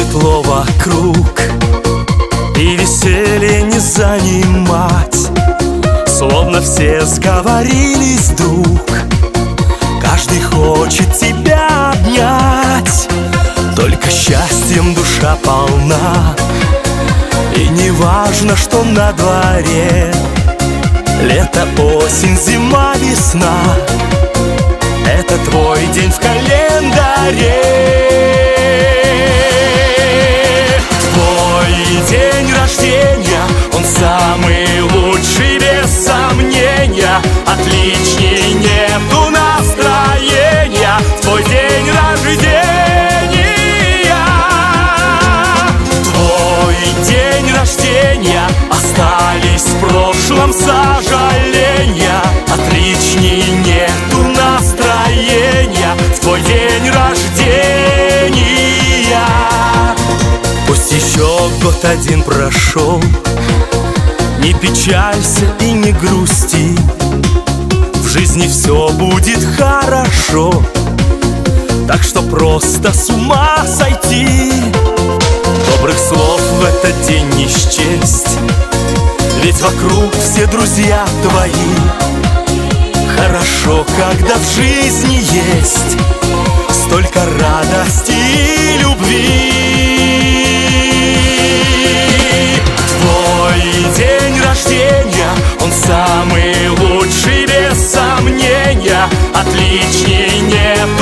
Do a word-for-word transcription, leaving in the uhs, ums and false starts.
светло вокруг, и веселье не занимать. Словно все сговорились вдруг, каждый хочет тебя обнять. Только счастьем душа полна, и не важно, что на дворе. Лето, осень, зима, весна — это твой день в календаре. Твой день рождения, он самый лучший, без сомнения. Отличней нету настроения в твой день рождения. Твой день рождения, остались в прошлом сожаления. Отличней нету настроения в твой день рождения. Пусть еще год один прошел, не печалься и не грусти, в жизни все будет хорошо. Так что просто с ума сойти, добрых слов в этот день не счесть, ведь вокруг все друзья твои. Хорошо, когда в жизни есть столько радости и любви. Твой день рождения, он самый лучший, без сомнения. Отличней нет